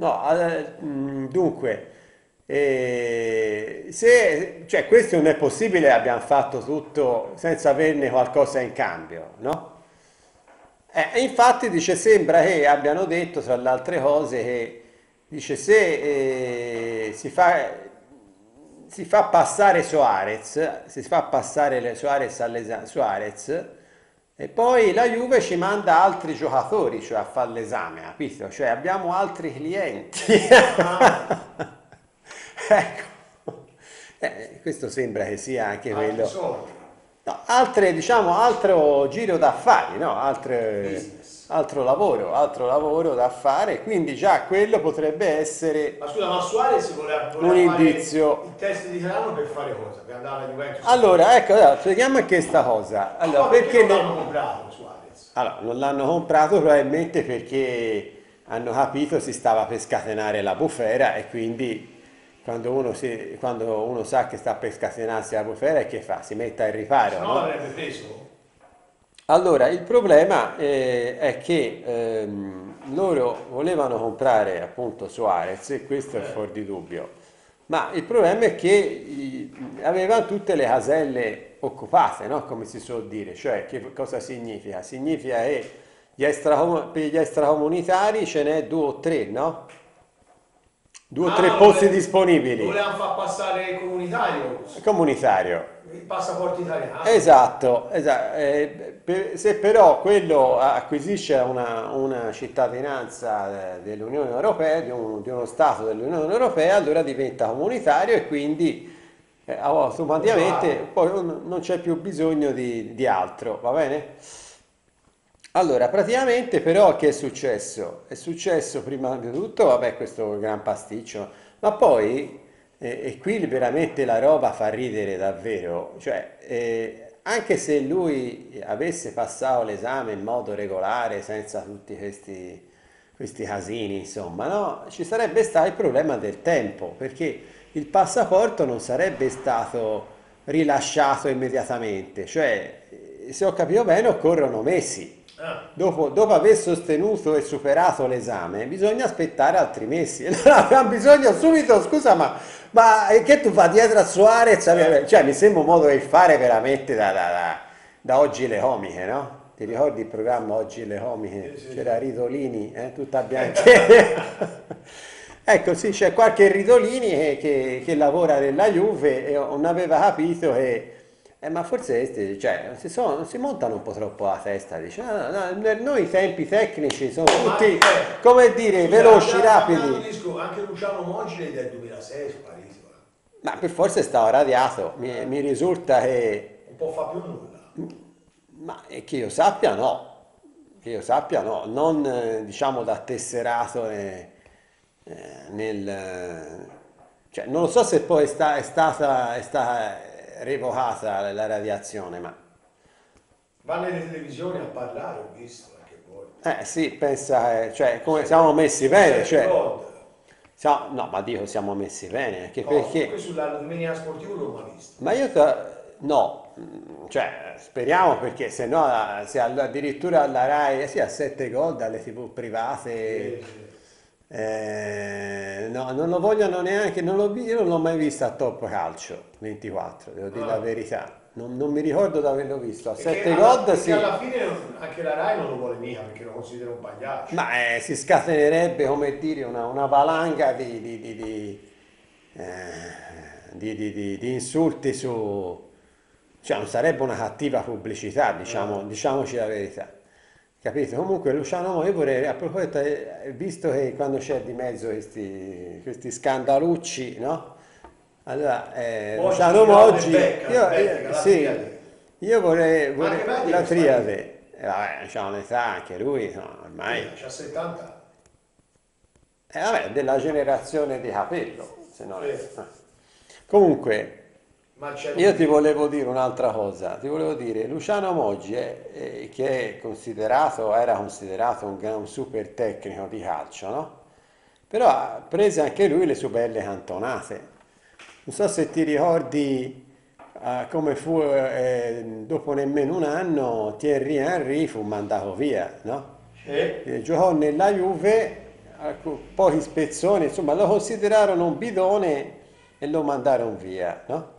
No, dunque, cioè, questo non è possibile, abbiamo fatto tutto senza averne qualcosa in cambio, no? E infatti dice, sembra che abbiano detto, tra le altre cose, che dice se si fa passare Suarez, si fa passare Suarez Suarez, e poi la Juve ci manda altri giocatori, cioè a fare l'esame, capito? Cioè abbiamo altri clienti. Ah, Ecco. Questo sembra che sia anche altri quello. soldi, No, altre, diciamo, altro giro d'affari, no? business. Altro lavoro da fare, quindi già quello potrebbe essere Ma scusa, ma Suarez un voleva fare il indizio. test di italiano per fare cosa? Per andare alla Juventus a Allora, giocare? ecco, allora, spieghiamo anche questa cosa. Allora, Ma perché perché non l'hanno comprato Suarez? allora, non l'hanno comprato probabilmente perché hanno capito si stava per scatenare la bufera e quindi quando uno sa che sta per scatenarsi la bufera, che fa? Si mette al Se riparo, no no? l'avrebbe preso? Allora, il problema è che loro volevano comprare appunto Suarez e questo è Eh. fuori di dubbio, ma il problema è che avevano tutte le caselle occupate, no? Come si suol dire, cioè che cosa significa? Significa che per gli extracomunitari ce n'è due o tre, no? Due o tre Ah, posti disponibili. volevano far passare il comunitario, Comunitario. il passaporto italiano. Esatto, esatto. Se però quello acquisisce una cittadinanza dell'Unione Europea, di uno Stato dell'Unione Europea, allora diventa comunitario e quindi Può automaticamente giocare. poi non c'è più bisogno di altro, va bene? Allora, praticamente però che è successo? È successo prima di tutto, vabbè, questo gran pasticcio, ma poi, e qui veramente la roba fa ridere davvero, cioè, anche se lui avesse passato l'esame in modo regolare, senza tutti questi casini, insomma, no? Ci sarebbe stato il problema del tempo, perché il passaporto non sarebbe stato rilasciato immediatamente, cioè, se ho capito bene, occorrono mesi. Ah, Dopo aver sostenuto e superato l'esame, bisogna aspettare altri mesi. Allora abbiamo bisogno subito, scusa, ma che tu fai dietro a Suarez? Cioè, mi sembra un modo di fare veramente da oggi le comiche, no? Ti ricordi il programma Oggi le comiche? sì, sì, C'era sì. Ridolini, tutta bianchetta. Ecco, sì, c'è qualche Ridolini che lavora nella Juve e non aveva capito che ma forse cioè, non si montano un po' troppo la testa, dice, noi i tempi tecnici sono Ma tutti, anche, come dire, scusa, veloci, cambiando rapidi, disco, anche Luciano Moggi è del 2006 su Parigi, va. ma per forza stava radiato, mi risulta che, Non può fare più nulla. ma che io sappia no, che io sappia no, non diciamo da tesserato cioè non lo so se poi è stata revocata la radiazione, ma Va nelle televisioni a parlare, ho visto anche voi. sì, pensa, cioè, come siamo Sette, messi su bene, 7 cioè, gol. no, ma dico siamo messi bene, anche No, comunque perché, sulla domenica sportiva non l'ho mai visto. ma no, cioè, speriamo perché se no, se addirittura alla Rai, sì, a 7 gol dalle TV private, Sì, sì. no, non lo vogliono neanche, io non l'ho mai visto a Top Calcio 24, devo dire la Ah. verità, non mi ricordo di averlo visto, a Perché 7 gol perché sì. alla fine anche la Rai non lo vuole mica perché lo considera un pagliaccio. Ma si scatenerebbe, come dire, una valanga di insulti su. Cioè, non sarebbe una cattiva pubblicità, Ah. diciamoci la verità. Capito? Comunque, Luciano, io vorrei, a proposito, visto che quando c'è di mezzo questi scandalucci, no? Allora, Moggi, Luciano Girone e Moggi, Becca, Becca, la sì, triade. io Ma anche Becca la è sparito. triade, vabbè, c'ha un'età anche lui, no, ormai, C'ha 70 anni. vabbè, della generazione di Capello, se no Sì. Comunque, Marcello io ti Pinelli. volevo dire un'altra cosa, ti volevo dire, Luciano Moggi, che era considerato un super tecnico di calcio, no? Però ha preso anche lui le sue belle cantonate. Non so se ti ricordi come fu, dopo nemmeno un anno Thierry Henry fu mandato via, no? Sì. Giocò nella Juve, pochi spezzoni, insomma, lo considerarono un bidone e lo mandarono via, no?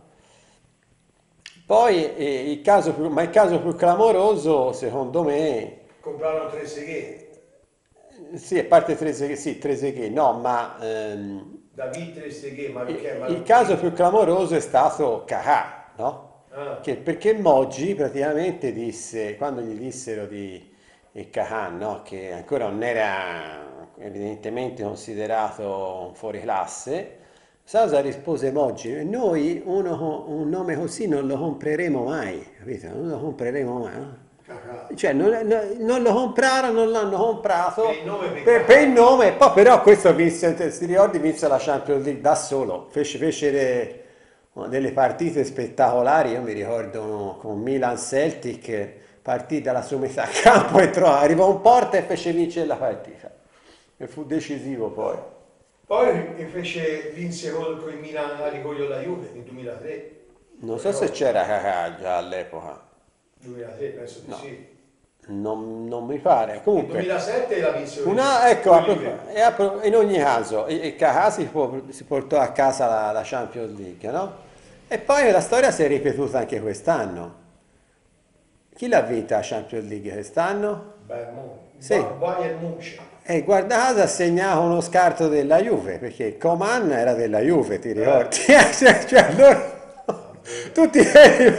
Poi il caso più clamoroso, secondo me, Comprarono tre seghe. sì, a parte Trezeguet, sì, Trezeguet, no, ma David tre seghe, ma perché? Ma il caso più clamoroso è stato Cacà, no? ah, Perché Moggi praticamente disse, quando gli dissero di Cacà, no? Che ancora non era evidentemente considerato un fuoriclasse, Sasa rispose Moggi, noi un nome così non lo compreremo mai, capito? Non lo compreremo mai, no? Cacà. Cioè non lo comprarono, non l'hanno comprato Per il nome per peccato. il nome, poi però questo vinse, si ricordi, vinse la Champions League da solo, fece delle partite spettacolari, io mi ricordo con Milan Celtic, partì dalla sua metà campo, arrivò un porta e fece vincere la partita e fu decisivo poi. Poi vinse con il Milan a Rigoglio la Juve nel 2003. Non so se Però, c'era Kakà già all'epoca, 2003 penso di no, sì. non mi pare, Nel comunque. 2007 la vinsero Ecco, con il Juve. in ogni caso, Kakà si portò a casa la Champions League, no? E poi la storia si è ripetuta anche quest'anno. Chi l'ha vinta la Champions League quest'anno? Sì, Bayern München. e guarda caso ha segnato uno scarto della Juve, perché Coman era della Juve, ti ricordi? Cioè, tutti quelli,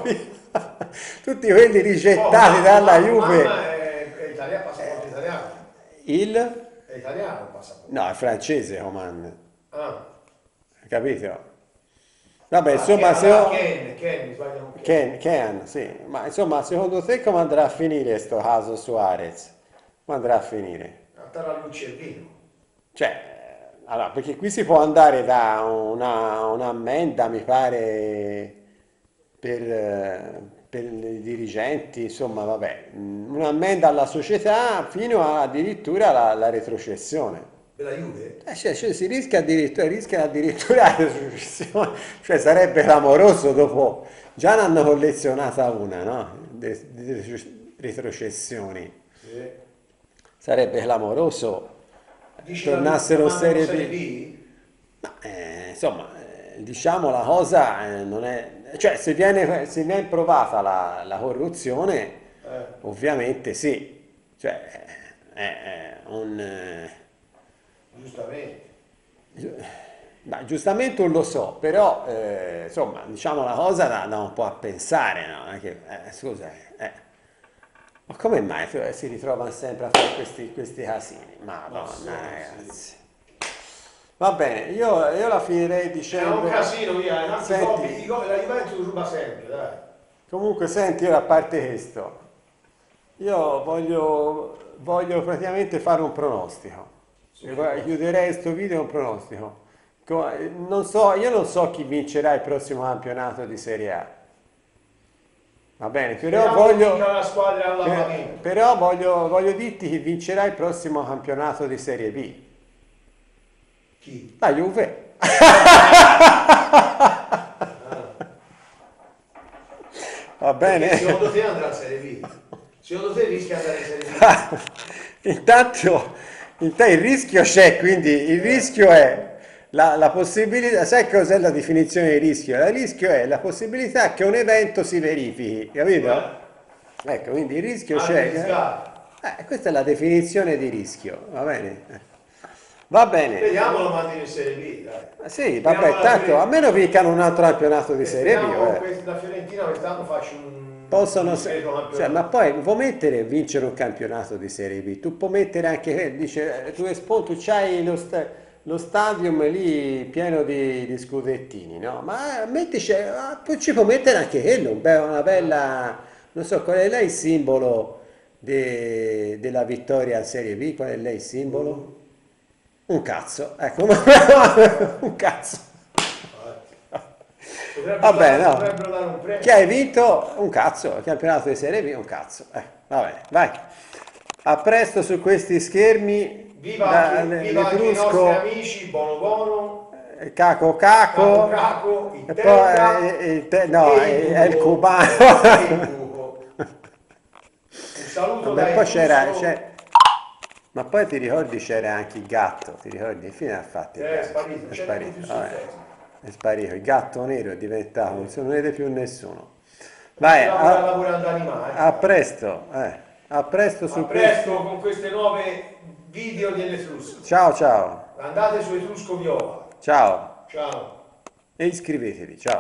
tutti quelli rigettati dalla Juve, È italiano, passaporto italiano. il... È italiano il passaporto. No, è francese Coman, Ah, capito? Vabbè, insomma, se Ken, mi sbaglio con Ken. Kean, sì, ma insomma, secondo te come andrà a finire sto caso Suarez? Come andrà a finire? Andare all'Uccellino. Cioè, allora, perché qui si può andare da un'ammenda, mi pare, per i dirigenti, insomma, vabbè, un'ammenda alla società fino addirittura la retrocessione. Della Juve? Cioè, si rischia addirittura la retrocessione, cioè sarebbe clamoroso dopo, già ne hanno collezionata una, no? Di retrocessioni. Sì. Sarebbe clamoroso Dici tornassero in mandano Serie Serie B. B? Ma, insomma, diciamo la cosa non è... Cioè, se viene provata la corruzione, ovviamente sì. Cioè, è un... Giustamente. ma giustamente non lo so, però, insomma, diciamo la cosa da un po' a pensare, no? Non è che, scusa, ma come mai si ritrovano sempre a fare questi casini? Ma sì, Madonna, sì. ragazzi. Va bene, io la finirei È dicendo... un casino, via, tanti Senti, la Juventus ruba sempre, dai. comunque, senti, ora a parte questo, io voglio praticamente fare un pronostico. Su E che guarda, cosa? chiuderei questo video con un pronostico. Io non so chi vincerà il prossimo campionato di Serie A. Va bene, Speriamo che vinca la squadra all'allamento. però voglio dirti chi vincerà il prossimo campionato di Serie B. Chi? La Juve. Va Perché bene? secondo te andrà in Serie B? Secondo te rischia di andare in Serie B? Intanto il rischio c'è, quindi il rischio è la possibilità, sai cos'è la definizione di rischio? Il rischio è la possibilità che un evento si verifichi, capito? Ecco, quindi il rischio c'è. Arriscato. Questa è la definizione di rischio, va bene? Va bene. Speriamo lo mandi in Serie B, dai. Sì, Speriamo vabbè, la tanto Fiorentina- a meno vincano un altro campionato di Serie B, Speriamo la Fiorentina quest'anno faccia un possono, discreto cioè, campionato. ma poi può mettere vincere un campionato di Serie B, tu puoi mettere anche, dice, tu c'hai lo stadium lì pieno di scudettini, no? Ma mettici, poi ci può mettere anche quello, una bella, non so, qual è lei il simbolo della vittoria in Serie B, qual è lei il simbolo? Un cazzo, ecco, un cazzo. Vabbè, no. Dovrebbero dare un premio. Chi hai vinto? Un cazzo, il campionato di Serie B, un cazzo. Va bene, vai. A presto su questi schermi. Viva anche i nostri Negrusco, amici, Bono Bono, Caco Caco Caco, Caco, e il Tenga poi no, e è il buco. cubano. E il buco. Un saluto Vabbè, da poi c'era, Etrusco. Ma poi ti ricordi c'era anche il gatto, ti ricordi? Che fine ha fatto il È gatto? sparito, È c'è neanche sparito, più sul vabbè. Facebook. È sparito, il gatto nero è diventato, non se ne vede più nessuno. Vai, Forse lavora lavorando animali. a presto, a presto A su questo. presto con queste nuove video dell'Etrusco. Ciao ciao, Andate su Etrusco Viola. ciao Ciao. e iscrivetevi, ciao.